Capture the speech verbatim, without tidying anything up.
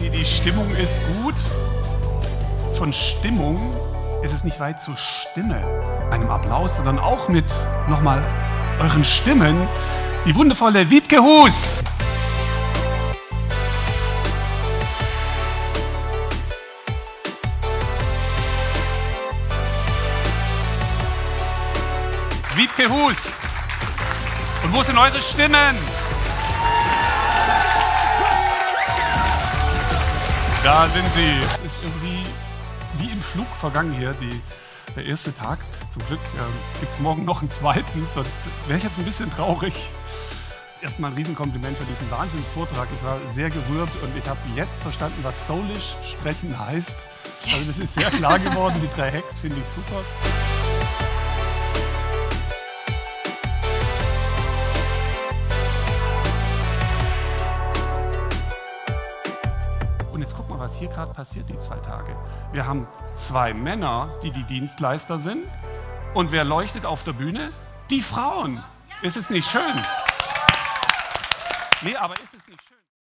Die, die Stimmung ist gut. Von Stimmung ist es nicht weit zur Stimme. Einem Applaus, sondern auch mit nochmal euren Stimmen. Die wundervolle Wiebke Hus. Wiebke Hus. Und wo sind eure Stimmen? Da sind sie. Es ist irgendwie wie im Flug vergangen hier, die, der erste Tag. Zum Glück äh, gibt es morgen noch einen zweiten, sonst wäre ich jetzt ein bisschen traurig. Erstmal ein Riesenkompliment für diesen Wahnsinnsvortrag. Ich war sehr gerührt und ich habe jetzt verstanden, was soulisch sprechen heißt. Also das ist sehr klar geworden. Die drei Hacks finde ich super. Und jetzt guck mal, was hier gerade passiert, die zwei Tage. Wir haben zwei Männer, die die Dienstleister sind. Und wer leuchtet auf der Bühne? Die Frauen. Ist es nicht schön? Nee, aber ist es nicht schön?